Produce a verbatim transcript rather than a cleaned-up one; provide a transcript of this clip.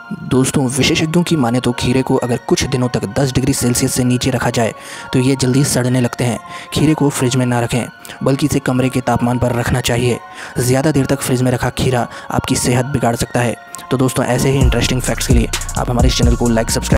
दोस्तों, विशेषज्ञों की माने तो खीरे को अगर कुछ दिनों तक दस डिग्री सेल्सियस से नीचे रखा जाए तो ये जल्दी सड़ने लगते हैं। खीरे को फ्रिज में ना रखें, बल्कि इसे कमरे के तापमान पर रखना चाहिए। ज़्यादा देर तक फ्रिज में रखा खीरा आपकी सेहत बिगाड़ सकता है। तो दोस्तों, ऐसे ही इंटरेस्टिंग फैक्ट्स के लिए आप हमारे इस चैनल को लाइक सब्सक्राइब